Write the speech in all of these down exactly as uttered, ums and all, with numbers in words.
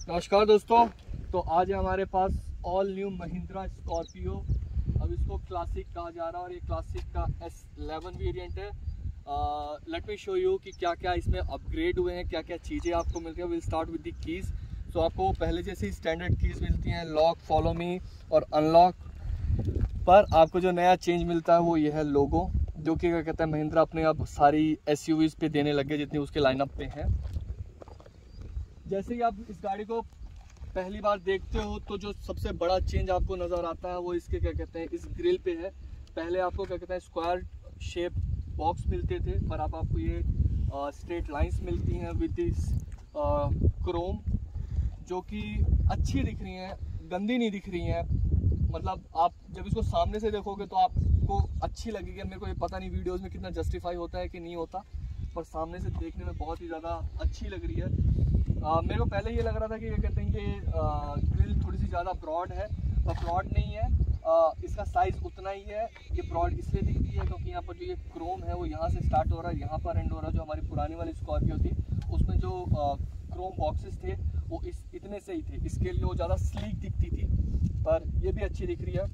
नमस्कार दोस्तों, तो आज है हमारे पास ऑल न्यू महिंद्रा स्कॉर्पियो। अब इसको क्लासिक कहा जा रहा है और ये क्लासिक का एस इलेवन वेरिएंट है। लेट मी शो यू कि क्या क्या इसमें अपग्रेड हुए हैं, क्या क्या चीज़ें आपको मिलती हैं। Will start with the keys. So आपको पहले जैसे स्टैंडर्ड कीज़ मिलती हैं, लॉक, फॉलो मी और अनलॉक। पर आपको जो नया चेंज मिलता है वो ये है लोगो, जो कि क्या कहते हैं महिंद्रा अपने अब सारी एस यू वीज़ पे देने लग गए जितनी उसके लाइनअप पे हैं। जैसे ही आप इस गाड़ी को पहली बार देखते हो तो जो सबसे बड़ा चेंज आपको नज़र आता है वो इसके क्या कहते हैं इस ग्रिल पे है। पहले आपको क्या कहते हैं स्क्वायर शेप बॉक्स मिलते थे, पर अब आपको ये स्ट्रेट लाइंस मिलती हैं विद दिस क्रोम, जो कि अच्छी दिख रही हैं, गंदी नहीं दिख रही हैं। मतलब आप जब इसको सामने से देखोगे तो आपको अच्छी लगेगी। मेरे को ये पता नहीं वीडियोज़ में कितना जस्टिफाई होता है कि नहीं होता, पर सामने से देखने में बहुत ही ज़्यादा अच्छी लग रही है। आ, मेरे को पहले ये लग रहा था कि क्या कहते हैं ये ग्रिल थोड़ी सी ज़्यादा ब्रॉड है, पर ब्रॉड नहीं है। आ, इसका साइज़ उतना ही है। ये ब्रॉड इसलिए दिखती है क्योंकि यहाँ पर जो ये क्रोम है वो यहाँ से स्टार्ट हो रहा है, यहाँ पर एंड हो रहा है। जो हमारी पुरानी वाली स्कॉर्पियो थी उसमें जो आ, क्रोम बॉक्सेस थे वो इस इतने से ही थे, इसके लिए वो ज़्यादा स्लीक दिखती थी, पर ये भी अच्छी दिख रही है।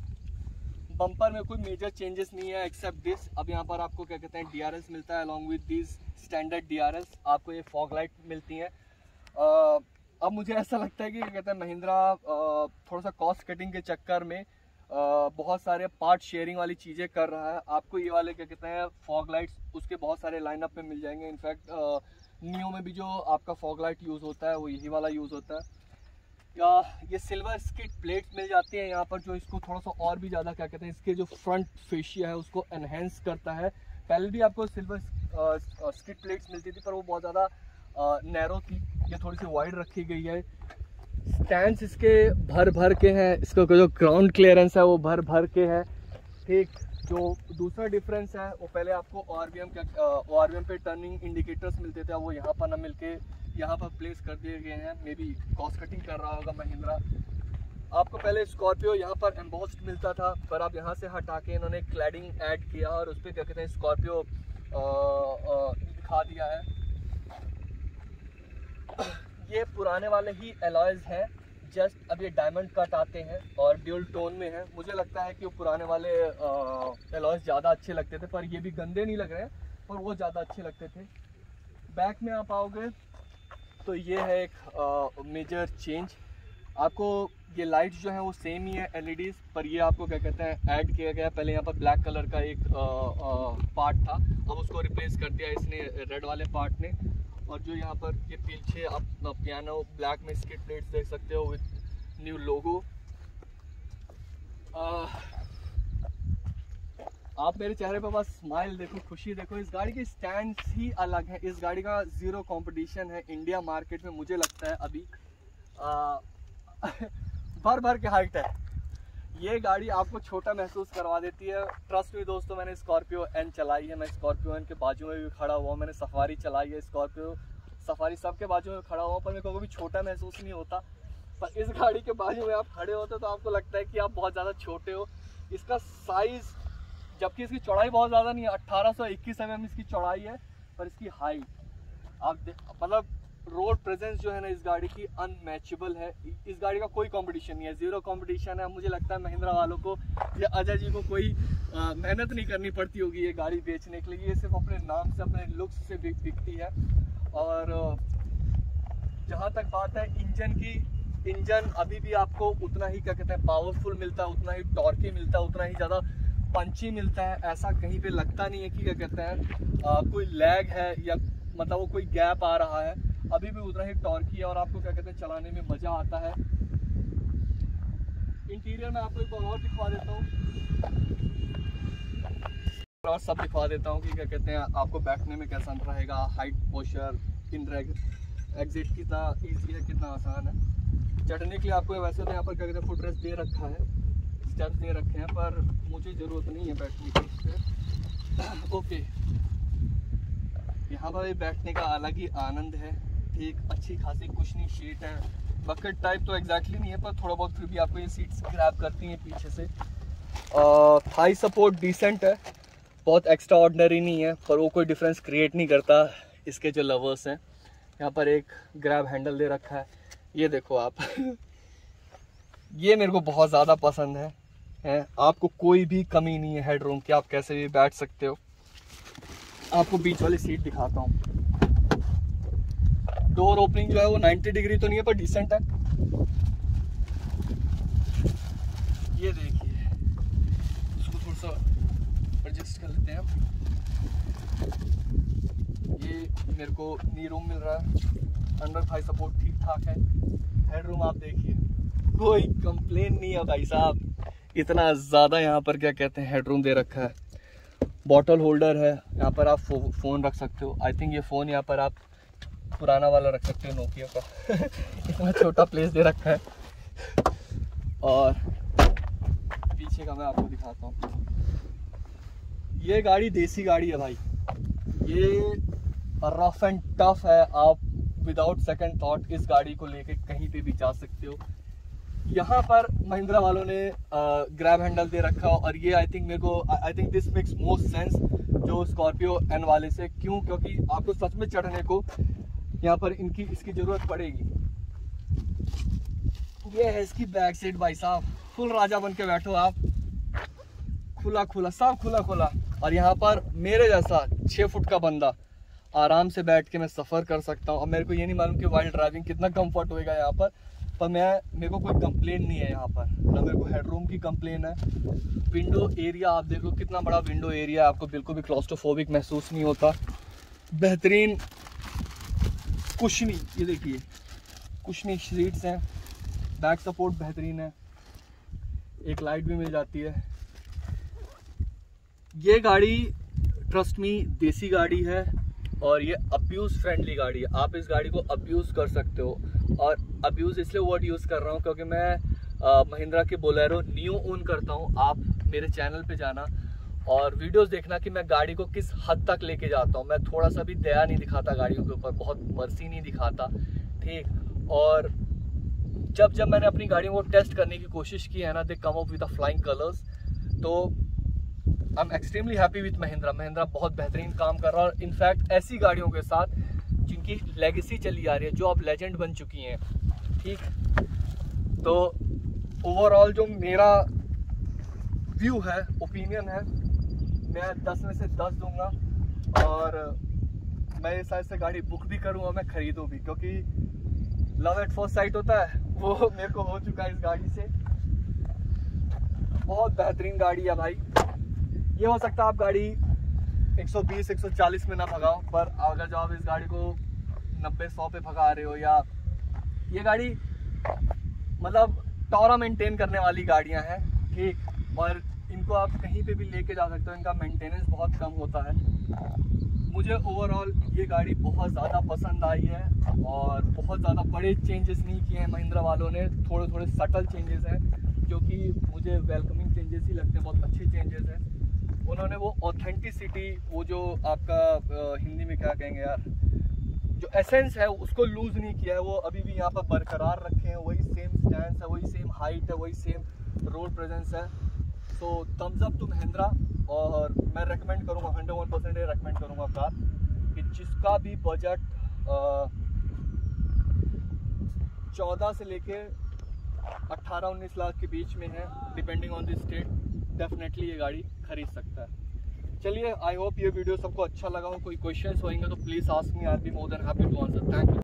बम्पर में कोई मेजर चेंजेस नहीं है एक्सेप्ट दिस। अब यहाँ पर आपको क्या कहते हैं डी आर एस मिलता है along with this standard D R S. आपको ये फॉग लाइट मिलती है। Uh, अब मुझे ऐसा लगता है कि क्या कहते हैं महिंद्रा uh, थोड़ा सा कॉस्ट कटिंग के चक्कर में uh, बहुत सारे पार्ट शेयरिंग वाली चीज़ें कर रहा है। आपको ये वाले क्या कहते हैं फॉग लाइट्स उसके बहुत सारे लाइनअप में मिल जाएंगे। इनफैक्ट नियो में भी जो आपका फॉग लाइट यूज़ होता है वो यही वाला यूज़ होता है। या ये सिल्वर स्किट प्लेट्स मिल जाती हैं यहाँ पर, जो इसको थोड़ा सा और भी ज़्यादा क्या कहते हैं इसके जो फ्रंट फेशिया है उसको एनहेंस करता है। पहले भी आपको सिल्वर स्किट प्लेट्स मिलती थी पर वो बहुत ज़्यादा नैरो थी, ये थोड़ी सी वाइड रखी गई है। स्टैंड्स इसके भर भर के हैं, इसका जो ग्राउंड क्लियरेंस है वो भर भर के है। ठीक, जो दूसरा डिफरेंस है वो पहले आपको ओ आर वी एम का ओ आर वी एम पे टर्निंग इंडिकेटर्स मिलते थे, वो यहाँ पर ना मिलके यहाँ पर प्लेस कर दिए गए हैं। मे बी कॉस्ट कटिंग कर रहा होगा महिंद्रा। आपको पहले स्कॉर्पियो यहाँ पर एम्बॉस्ड मिलता था, पर आप यहाँ से हटा के इन्होंने क्लैडिंग ऐड किया और उस पर क्या कहते हैं स्कॉर्पियो दिखा दिया है। ये पुराने वाले ही एलॉयज हैं, जस्ट अब ये डायमंड कट आते हैं और ड्यूल टोन में है। मुझे लगता है कि वो पुराने वाले एलॉयज ज़्यादा अच्छे लगते थे, पर ये भी गंदे नहीं लग रहे हैं, पर वो ज़्यादा अच्छे लगते थे। बैक में आप आओगे तो ये है एक मेजर चेंज। आपको ये लाइट्स जो हैं वो सेम ही है एल ई डीज़, पर ये आपको क्या कहते हैं ऐड किया गया। पहले यहाँ पर ब्लैक कलर का एक आ, आ, पार्ट था, अब उसको रिप्लेस कर दिया इसने रेड वाले पार्ट ने। और जो यहाँ पर ये पीछे आप पियानो ब्लैक में स्किट प्लेट्स देख सकते हो विद न्यू लोगो। आप मेरे चेहरे पर बस स्माइल देखो, खुशी देखो। इस गाड़ी के स्टैंड्स ही अलग हैं। इस गाड़ी का ज़ीरो कंपटीशन है इंडिया मार्केट में, मुझे लगता है अभी आ, भर भर के हाइट है। ये गाड़ी आपको छोटा महसूस करवा देती है। ट्रस्ट में दोस्तों, मैंने स्कॉर्पियो एन चलाई है, मैं स्कॉर्पियो एन के बाजू में भी खड़ा हुआ हूँ। मैंने सफारी चलाई है, स्कॉर्पियो सफारी सब के बाजू में खड़ा हुआ हूँ, पर मेरे को कभी छोटा महसूस नहीं होता। पर इस गाड़ी के बाजू में आप खड़े होते तो आपको लगता है कि आप बहुत ज़्यादा छोटे हो। इसका साइज़, जबकि इसकी चौड़ाई बहुत ज़्यादा नहीं है, अट्ठारह सौ इक्कीस एम एम इसकी चौड़ाई है, पर इसकी हाइट आप मतलब रोड प्रेजेंस जो है ना इस गाड़ी की अनमैचेबल है। इस गाड़ी का कोई कंपटीशन नहीं है, जीरो कंपटीशन है। मुझे लगता है महिंद्रा वालों को या अजय जी को कोई मेहनत नहीं करनी पड़ती होगी ये गाड़ी बेचने के लिए। ये सिर्फ अपने नाम से, अपने लुक्स से बिकती है। और जहाँ तक बात है इंजन की, इंजन अभी भी आपको उतना ही क्या कहते हैं पावरफुल मिलता है, उतना ही टॉर्की मिलता है, उतना ही ज़्यादा पंची मिलता है। ऐसा कहीं पे लगता नहीं है कि क्या कहते हैं आ, कोई लैग है या मतलब वो कोई गैप आ रहा है। अभी भी उतना ही टॉर्की है और आपको क्या कहते हैं चलाने में मज़ा आता है। इंटीरियर में आपको एक बार और दिखा देता हूँ और सब दिखा देता हूँ कि क्या कहते हैं आपको बैठने में कैसा रहेगा। हाइट, पोस्चर, इन एग्जिट कितना ईजी है, कितना आसान है। चढ़ने के लिए आपको वैसे तो यहाँ पर क्या कहते हैं फुट रेस्ट दे रखा है, स्टेप्स दे रखे हैं, पर मुझे ज़रूरत नहीं है बैठने की। ओके, यहाँ पर बैठने का अलग ही आनंद है। ठीक, अच्छी खासी कुशनी सीट है। बकेट टाइप तो एग्जैक्टली नहीं है, पर थोड़ा बहुत फिर भी आपको ये सीट्स ग्रैब करती हैं पीछे से। थाई सपोर्ट डिसेंट है, बहुत एक्स्ट्रा ऑर्डिनरी नहीं है, पर वो कोई डिफरेंस क्रिएट नहीं करता इसके जो लवर्स हैं। यहाँ पर एक ग्रैब हैंडल दे रखा है, ये देखो आप ये मेरे को बहुत ज़्यादा पसंद है, है आपको कोई भी कमी नहीं है हेडरूम की, आप कैसे भी बैठ सकते हो। आपको बीच वाली सीट दिखाता हूँ। डोर ओपनिंग जो है वो नब्बे डिग्री तो नहीं है पर डिसेंट है। ये देखिए, इसको थोड़ा सा एडजस्ट कर लेते हैं। ये मेरे को नी रूम मिल रहा है, अंडर थाई सपोर्ट ठीक ठाक है। हेडरूम आप देखिए, कोई कंप्लेन नहीं है भाई साहब, इतना ज़्यादा यहाँ पर क्या कहते हैं हेडरूम दे रखा है। बॉटल होल्डर है, यहाँ पर आप फो, फ़ोन रख सकते हो। आई थिंक ये फ़ोन यहाँ पर आप पुराना वाला रख सकते हो, नोकिया का इतना छोटा प्लेस दे रखा है। और पीछे का मैं आपको दिखाता हूँ। ये गाड़ी देसी गाड़ी है भाई, ये रफ एंड टफ है। आप विदाउट सेकंड थॉट इस गाड़ी को लेके कहीं पे भी जा सकते हो। यहाँ पर महिंद्रा वालों ने ग्रैब हैंडल दे रखा और ये आई थिंक मेरे को I think this makes most sense जो स्कॉर्पियो एन वाले से। क्यों? क्योंकि आपको सच में चढ़ने को यहाँ पर इनकी इसकी ज़रूरत पड़ेगी। ये है इसकी बैक सीट भाई साहब, फुल राजा बन के बैठो आप, खुला खुला सब खुला खुला। और यहाँ पर मेरे जैसा छः फुट का बंदा आराम से बैठ के मैं सफ़र कर सकता हूँ। और मेरे को ये नहीं मालूम कि वाइल्ड ड्राइविंग कितना कंफर्ट होएगा यहाँ पर, पर मैं मेरे को कोई कंप्लेन नहीं है यहाँ पर, ना मेरे को हेडरूम की कंप्लेन है। विंडो एरिया आप देख लो, कितना बड़ा विंडो एरिया, आपको बिल्कुल भी क्लॉस्ट्रोफोबिक महसूस नहीं होता। बेहतरीन कुशनी, ये देखिए कुशनी सीट्स हैं, बैक सपोर्ट बेहतरीन है, एक लाइट भी मिल जाती है। ये गाड़ी ट्रस्ट मी देसी गाड़ी है और ये अब्यूज़ फ्रेंडली गाड़ी है। आप इस गाड़ी को अब्यूज़ कर सकते हो। और अब्यूज़ इसलिए वर्ड यूज़ कर रहा हूँ क्योंकि मैं महिंद्रा के बोलेरो नियो ओन करता हूँ। आप मेरे चैनल पे जाना और वीडियोस देखना कि मैं गाड़ी को किस हद तक लेके जाता हूँ। मैं थोड़ा सा भी दया नहीं दिखाता गाड़ियों के ऊपर, बहुत मर्सी नहीं दिखाता, ठीक। और जब जब मैंने अपनी गाड़ियों को टेस्ट करने की कोशिश की है ना, they come up with the flying colours. तो I am extremely happy with Mahindra. Mahindra बहुत बेहतरीन काम कर रहा है और इनफैक्ट ऐसी गाड़ियों के साथ जिनकी लेगेसी चली आ रही है, जो अब लेजेंड बन चुकी हैं, ठीक। तो ओवरऑल जो मेरा व्यू है, ओपिनियन है, मैं दस में से दस दूंगा। और मैं इस साइड से गाड़ी बुक भी करूँ और मैं खरीदूँ भी, क्योंकि लव एट फर्स्ट साइट होता है वो मेरे को हो चुका है इस गाड़ी से। बहुत बेहतरीन गाड़ी है भाई। ये हो सकता है आप गाड़ी एक सौ बीस एक सौ चालीस में ना भगाओ, पर अगर जो आप इस गाड़ी को नब्बे सौ पे भगा रहे हो, या ये गाड़ी मतलब टॉरा मेंटेन करने वाली गाड़ियां हैं, ठीक। और इनको आप कहीं पे भी लेके जा सकते हो, इनका मेंटेनेंस बहुत कम होता है। मुझे ओवरऑल ये गाड़ी बहुत ज़्यादा पसंद आई है और बहुत ज़्यादा बड़े चेंजेस नहीं किए हैं महिंद्रा वालों ने, थोड़े थोड़े सटल चेंजेस हैं जो कि मुझे वेलकमिंग चेंजेस ही लगते हैं, बहुत अच्छे चेंजेस हैं। उन्होंने वो ऑथेंटिसिटी, वो जो आपका हिंदी में क्या कहेंगे यार, जो एसेंस है उसको लूज़ नहीं किया है, वो अभी भी यहाँ पर बरकरार रखे हैं। वही सेम स्टैंड है, वही सेम हाइट है, वही सेम रोड प्रेजेंस है। So thumbs up to Mahindra. और मैं रेकमेंड करूँगा, हंड्रेड वन परसेंट रेकमेंड करूँगा कार कि जिसका भी बजट चौदह से लेके अट्ठारह उन्नीस लाख के बीच में है, depending on the state, definitely ये गाड़ी खरीद सकता है। चलिए, आई होप ये वीडियो सबको अच्छा लगा हो। कोई क्वेश्चंस होंगे तो please ask me, I will be more than happy to answer. Thank you.